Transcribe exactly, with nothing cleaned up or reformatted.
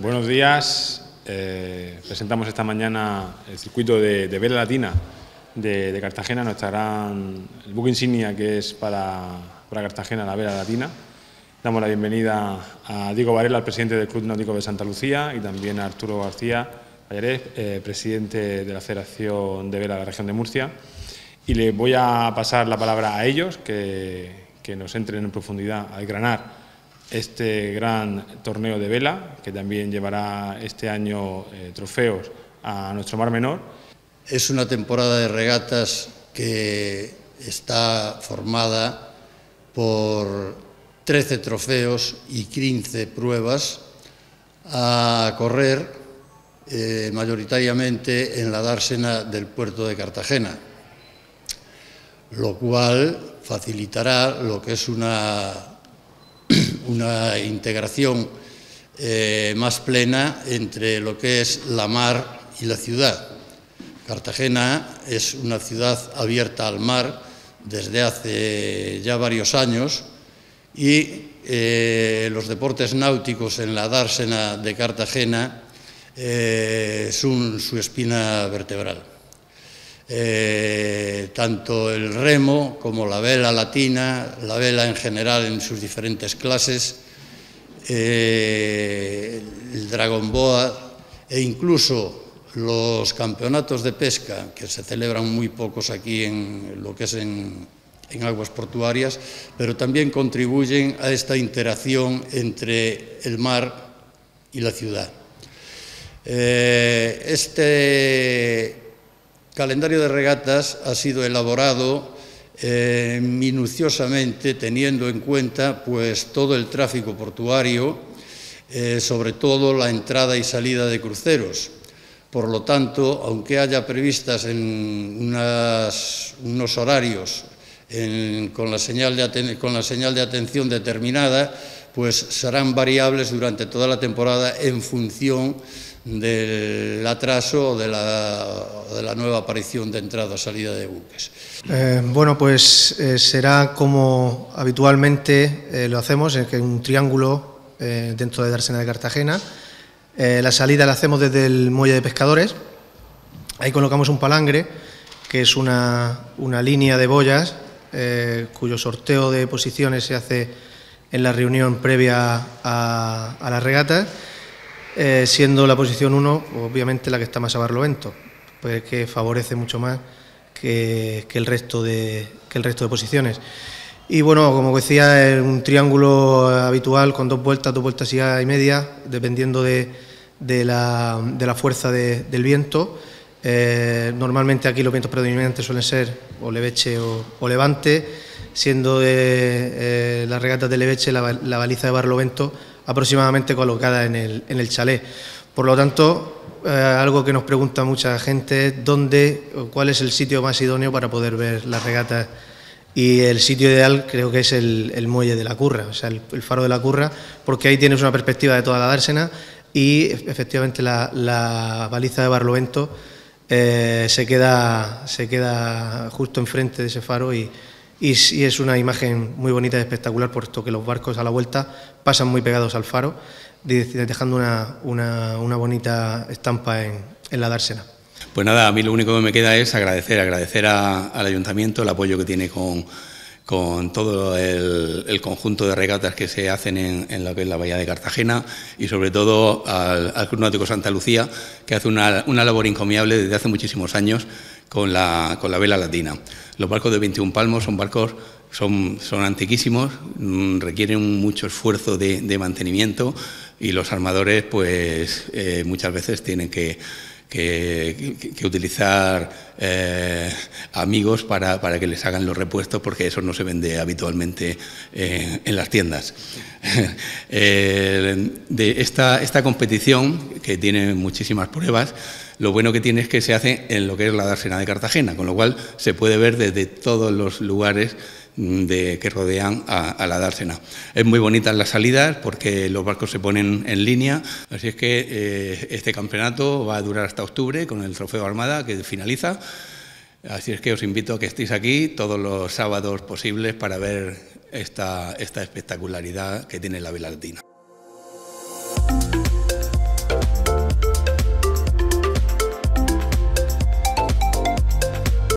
Buenos días. Eh, presentamos esta mañana el circuito de, de vela latina de, de Cartagena, nuestra gran, el buque insignia que es para, para Cartagena, la vela latina. Damos la bienvenida a Diego Varela, el presidente del Club Náutico de Santa Lucía, y también a Arturo García Pallarés, eh, presidente de la Federación de Vela de la Región de Murcia. Y les voy a pasar la palabra a ellos, que, que nos entren en profundidad a desgranar este gran torneo de vela, que también llevará este año eh, trofeos a nuestro Mar Menor. Es una temporada de regatas que está formada por trece trofeos y quince pruebas a correr eh, mayoritariamente en la dársena del puerto de Cartagena, lo cual facilitará lo que es una, una integración eh, más plena entre lo que es la mar y la ciudad. Cartagena es una ciudad abierta al mar desde hace ya varios años y eh, los deportes náuticos en la dársena de Cartagena eh, son su espina vertebral. Eh, tanto el remo como la vela latina, la vela en general en sus diferentes clases, eh, el Dragon Boat e incluso los campeonatos de pesca, que se celebran muy pocos aquí en lo que es en, en aguas portuarias, pero también contribuyen a esta interacción entre el mar y la ciudad. Eh, este calendario de regatas ha sido elaborado eh, minuciosamente, teniendo en cuenta pues, todo el tráfico portuario, eh, sobre todo la entrada y salida de cruceros. Por lo tanto, aunque haya previstas en unas, unos horarios en, con, la señal de, con la señal de atención determinada, pues serán variables durante toda la temporada en función del atraso o de la, de la nueva aparición de entrada o salida de buques. Eh, bueno, pues eh, será como habitualmente eh, lo hacemos, en que un triángulo eh, dentro de Dársena de Cartagena. Eh, la salida la hacemos desde el muelle de pescadores. Ahí colocamos un palangre, que es una, una línea de boyas, eh, cuyo sorteo de posiciones se hace en la reunión previa a, a las regatas, eh, siendo la posición uno, obviamente, la que está más a barlovento, pues que favorece mucho más que, que, el resto de, que el resto de posiciones. Y bueno, como decía, es un triángulo habitual con dos vueltas, dos vueltas y media, dependiendo de, de, la, de la fuerza de, del viento. Eh, normalmente aquí los vientos predominantes suelen ser o leveche o, o levante, siendo de eh, las regatas de leveche la, la baliza de barlovento aproximadamente colocada en el, en el chalet. Por lo tanto, eh, algo que nos pregunta mucha gente es dónde o cuál es el sitio más idóneo para poder ver las regatas. Y el sitio ideal creo que es el, el muelle de la Curra, o sea, el, el faro de la Curra, porque ahí tienes una perspectiva de toda la dársena y efectivamente la, la baliza de barlovento eh, se, queda, se queda justo enfrente de ese faro y, y, y es una imagen muy bonita y espectacular, puesto que los barcos a la vuelta pasan muy pegados al faro, dejando una, una, una bonita estampa en, en la dársena. Pues nada, a mí lo único que me queda es agradecer, agradecer a, al Ayuntamiento el apoyo que tiene con, con todo el, el conjunto de regatas que se hacen en, en lo que es la Bahía de Cartagena y sobre todo al, al Club Náutico Santa Lucía, que hace una, una labor encomiable desde hace muchísimos años con la, con la vela latina. Los barcos de veintiún palmos son barcos, son, son antiquísimos, requieren mucho esfuerzo de, de mantenimiento y los armadores pues eh, muchas veces tienen que Que, que, que utilizar eh, amigos para, para que les hagan los repuestos, porque eso no se vende habitualmente eh, en las tiendas. eh, de esta, esta competición, que tiene muchísimas pruebas, lo bueno que tiene es que se hace en lo que es la dársena de Cartagena, con lo cual se puede ver desde todos los lugares de, que rodean a, a la dársena. Es muy bonita las salidas porque los barcos se ponen en línea, así es que eh, este campeonato va a durar hasta octubre con el Trofeo Armada, que finaliza. Así es que os invito a que estéis aquí todos los sábados posibles para ver esta, esta espectacularidad que tiene la vela latina.